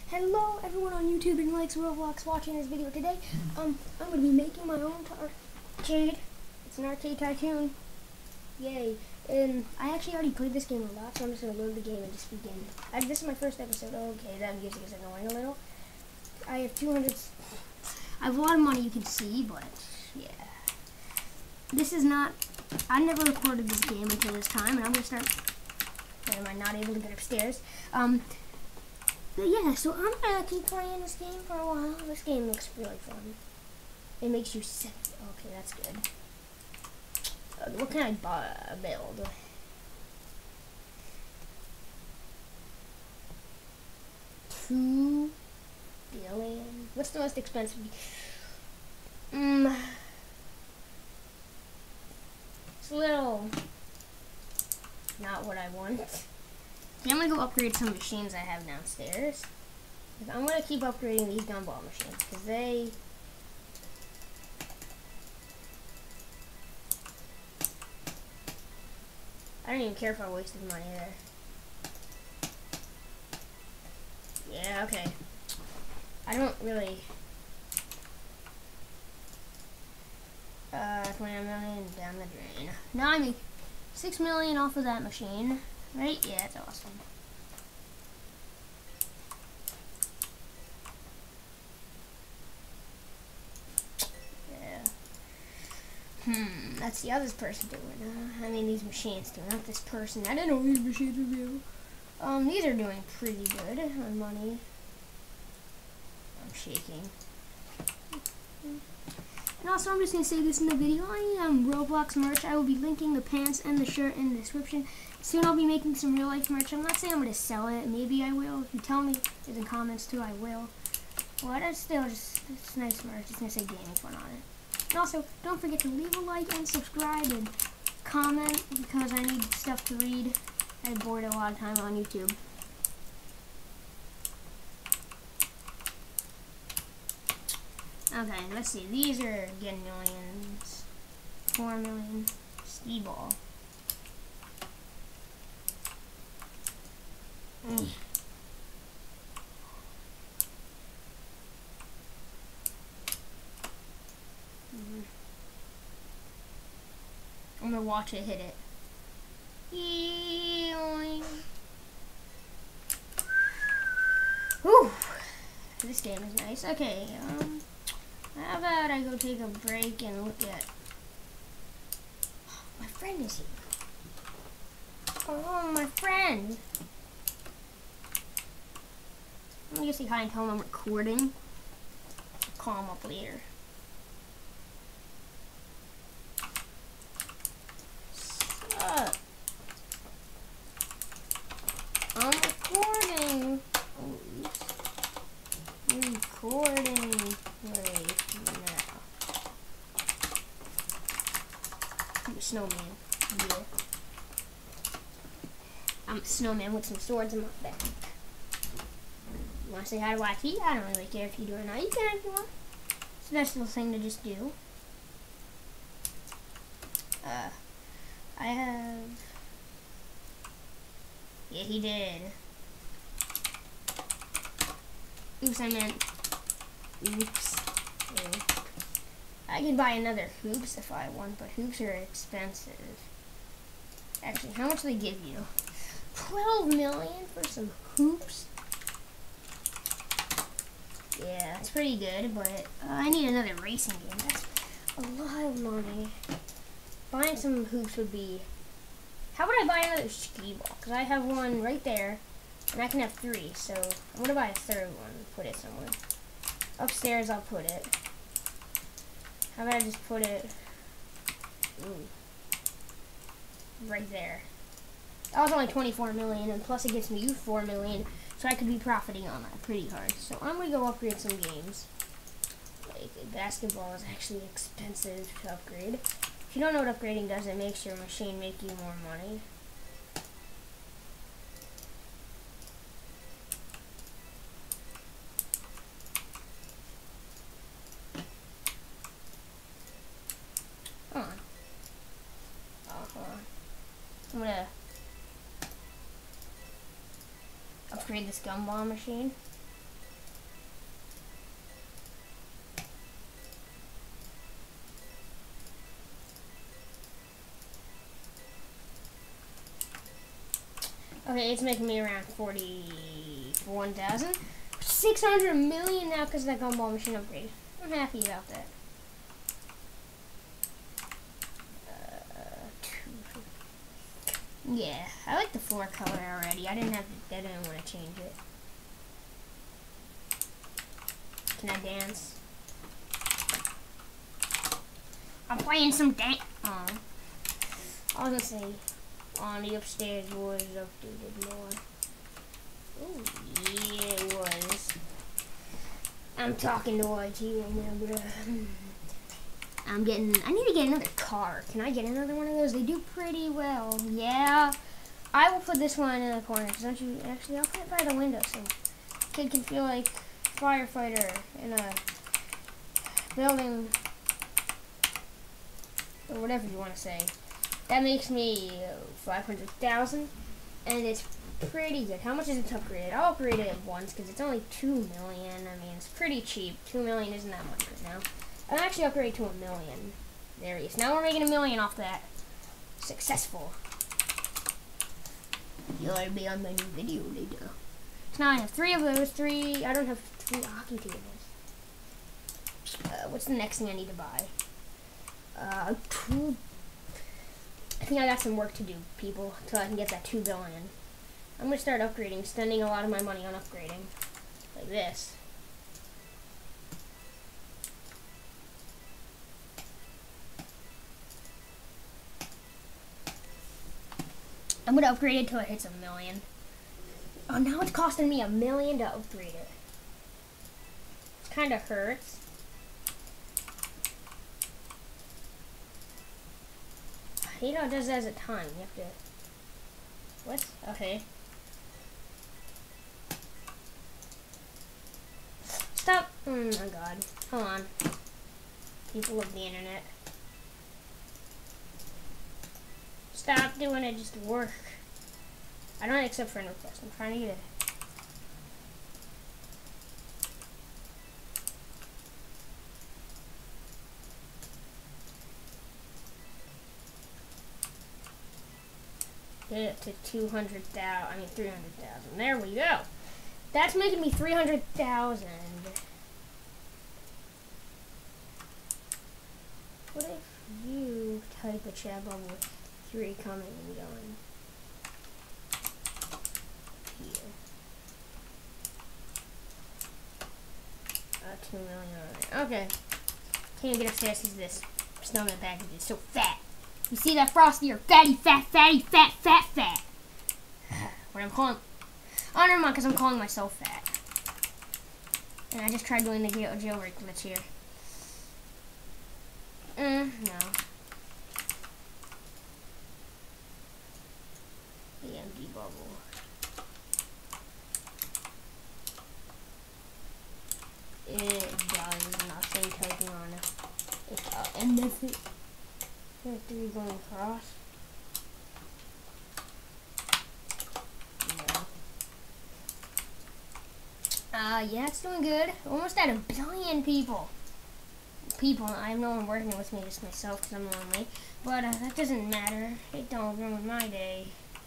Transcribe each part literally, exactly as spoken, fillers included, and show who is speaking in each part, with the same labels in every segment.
Speaker 1: Hello everyone on YouTube and likes Roblox watching this video today. Um, I'm going to be making my own arcade. It's an arcade tycoon. Yay. And I actually already played this game a lot, so I'm just going to load the game and just begin. I, this is my first episode. Okay, that music is annoying a little. I have two hundred... I have a lot of money, you can see, but yeah. This is not... I never recorded this game until this time, and I'm going to start... Why am I not able to get upstairs? Um... But yeah, so I'm gonna keep playing this game for a while. This game looks really fun. It makes you sick. Okay, that's good. Uh, what can I buy, build? Two billion. What's the most expensive? Mm, it's a little not what I want. I'm gonna go upgrade some machines I have downstairs. I'm gonna keep upgrading these gumball machines because they I don't even care if I wasted money there. Yeah, okay. I don't really uh twenty-nine million down the drain. Now I make six million off of that machine. Right? Yeah, it's awesome. Yeah. Hmm, that's the other person doing it. Uh, I mean, these machines do, not this person. I didn't know these machines would be able. Um, these are doing pretty good on money. I'm shaking. And also, I'm just going to say this in the video. I am Roblox merch. I will be linking the pants and the shirt in the description. Soon I'll be making some real life merch. I'm not saying I'm going to sell it. Maybe I will. If you tell me in the comments too, I will. Well, that's still just it's nice merch. It's going to say gaming fun on it. And also, don't forget to leave a like and subscribe and comment because I need stuff to read. I bored a lot of time on YouTube. Okay, let's see. These are getting millions. Four million. Ski ball. Mm. Mm-hmm. I'm gonna watch it hit it. Eoing. Whew. This game is nice. Okay, um, how about I go take a break and look at... My friend is here. Oh, my friend. I'm gonna say hi and tell him I'm recording. I'll call him up later. Sup? I'm recording. Oops. I'm recording right now. I'm a snowman. Yeah. I'm a snowman with some swords in my back. You want to say hi to Y T? I don't really care if you do or not. You can if you want. It's a nice little thing to just do. Uh, I have... Yeah, he did. Oops, I meant... Oops. Yeah. I can buy another hoops if I want, but hoops are expensive. Actually, how much do they give you? twelve million for some hoops? Yeah, that's pretty good, but uh, I need another racing game. That's a lot of money. Buying some hoops would be... How would I buy another ski ball? Because I have one right there, and I can have three, so I'm going to buy a third one and put it somewhere. Upstairs, I'll put it. How about I just put it... Ooh. Right there. That was only twenty-four million, and plus it gets me four million. So I could be profiting on that pretty hard. So I'm going to go upgrade some games. Like, basketball is actually expensive to upgrade. If you don't know what upgrading does, it makes your machine make you more money. Come on. Oh, hold on. I'm going to upgrade this gumball machine. Okay, it's making me around forty-one thousand. six hundred million now because of that gumball machine upgrade. I'm happy about that. Yeah, I like the floor color already. I didn't have to, I didn't want to change it. Can I dance? I'm playing some dance. Oh, I was gonna say, on the upstairs was updated more. Oh yeah, it was. I'm talking to Y T remember. I'm getting, I need to get another car. Can I get another one of those? They do pretty well. Yeah. I will put this one in the corner. Cause don't you, actually, I'll put it by the window so kid can feel like firefighter in a building or whatever you want to say. That makes me uh, five hundred thousand and it's pretty good. How much is it to upgrade it? I'll upgrade it once because it's only two million. I mean, it's pretty cheap. two million isn't that much right now. I'll actually upgrade to a million. There he is. Now we're making a million off that. Successful. You'll be on my new video later. So now I have three of those. Three. I don't have three hockey tables. Uh, what's the next thing I need to buy? Uh, two. I think I got some work to do, people, until I can get that two billion. I'm gonna start upgrading, spending a lot of my money on upgrading, like this. I'm gonna upgrade it till it hits a million. Oh, now it's costing me a million to upgrade it. It kind of hurts. I hate how it does that as a time. You have to. What? Okay. Stop. Oh my god. Hold on. People of the internet. Stop doing it just to work. I don't accept friend requests. I'm trying to get it. Get it to two hundred thousand. I mean three hundred thousand. There we go. That's making me three hundred thousand. What if you type a chat bubble with three coming and going here? Uh, two million. Okay. Can't get upstairs because this snowman package is so fat. You see that, Frosty? Or fatty, fat, fatty, fat, fat, fat. What I'm calling. Oh, never mind, because I'm calling myself fat. And I just tried doing the jail jailbreak glitch here. Mm, no. The empty bubble. It does nothing typing on it. It's uh, and that's it. There are three going across. No. Uh, yeah, it's doing good. Almost at a billion people. People, I have no one working with me, just myself, because I'm lonely. But uh, that doesn't matter. It don't ruin my day.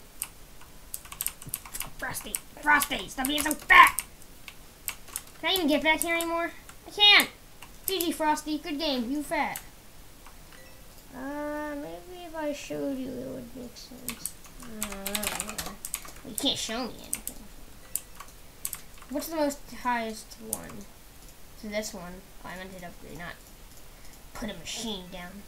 Speaker 1: Frosty, Frosty, stop being so fat! Can I even get back here anymore? I can't! G G, Frosty, good game, you fat. Uh, maybe if I showed you it would make sense. Uh, well, you can't show me anything. What's the most highest one? So this one. Oh, I meant to upgrade, not put a machine down.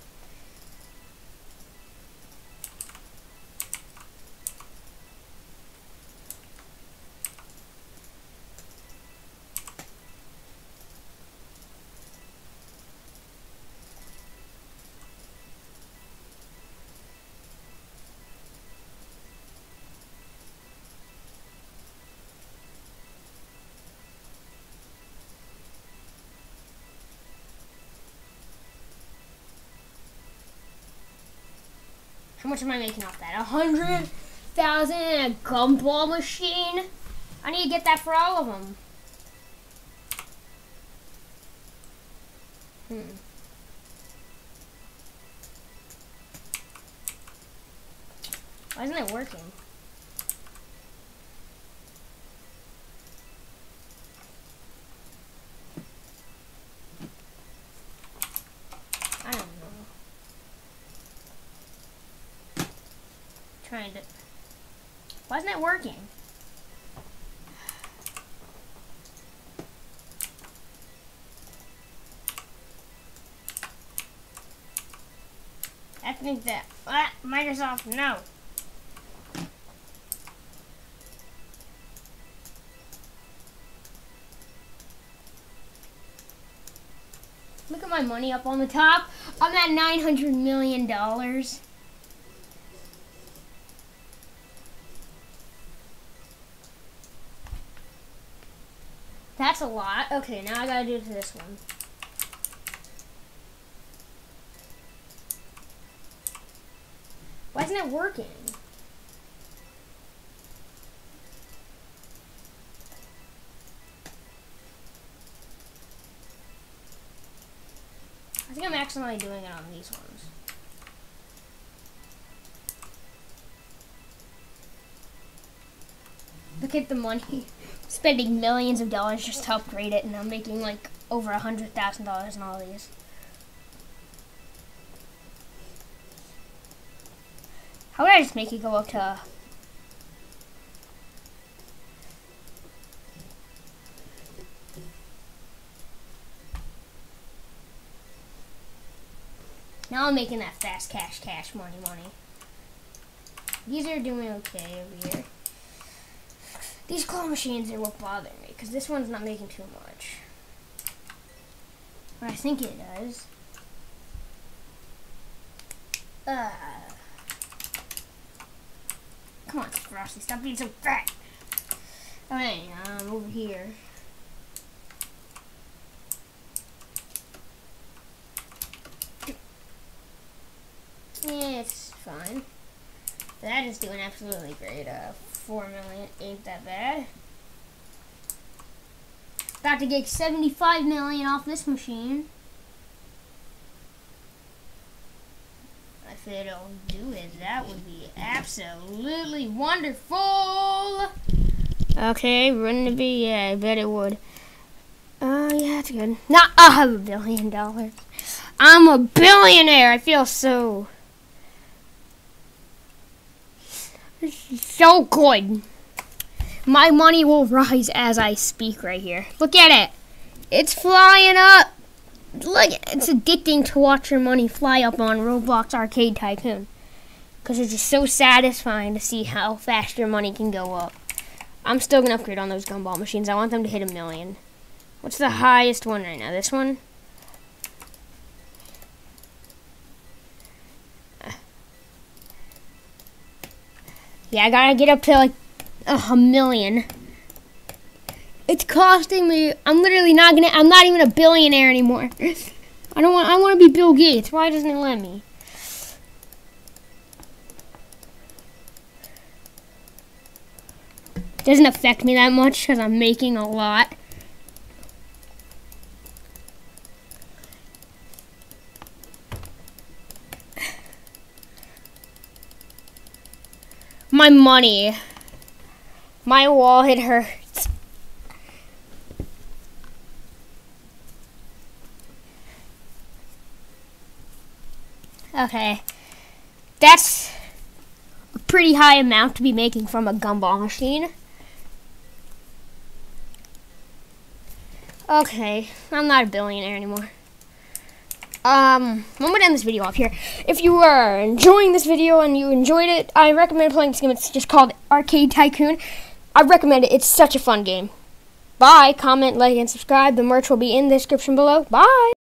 Speaker 1: How much am I making off that? A hundred thousand in a gumball machine? I need to get that for all of them. Hmm. Why isn't it working? trying to... Why isn't it working? I think that... Ah, Microsoft, no. Look at my money up on the top. I'm at nine hundred million dollars. That's a lot. Okay, now I gotta do it to this one. Why isn't it working? I think I'm accidentally doing it on these ones. Look at the money. Spending millions of dollars just to upgrade it, and I'm making like over a hundred thousand dollars in all these. How would I just make it go up to... Now I'm making that fast cash, cash, money, money. These are doing okay over here. These claw machines are what bother me, because this one's not making too much. But I think it does. Uh, come on, Frosty, stop being so fat. Okay, um, over here. Yeah, it's fine. That is doing absolutely great. Uh, four million ain't that bad. About to get seventy-five million off this machine. If it'll do it, that would be absolutely wonderful. Okay, wouldn't it be? Yeah, I bet it would. Oh, uh, yeah, that's good. Not I have a billion dollars. I'm a billionaire. I feel so... so good. My money will rise as I speak right here. Look at it. It's flying up. Look, it's addicting to watch your money fly up on Roblox Arcade Tycoon. Because it's just so satisfying to see how fast your money can go up. I'm still going to upgrade on those gumball machines. I want them to hit a million. What's the highest one right now? This one? Yeah, I gotta get up to like a million. It's costing me. I'm literally not gonna. I'm not even a billionaire anymore. I don't want. I want to be Bill Gates. Why doesn't it let me? Doesn't affect me that much because I'm making a lot. My money. My wallet hurts. Okay. That's a pretty high amount to be making from a gumball machine. Okay. I'm not a billionaire anymore. Um, I'm going to end this video off here. If you are enjoying this video and you enjoyed it, I recommend playing this game. It's just called Arcade Tycoon. I recommend it. It's such a fun game. Bye. Comment, like, and subscribe. The merch will be in the description below. Bye.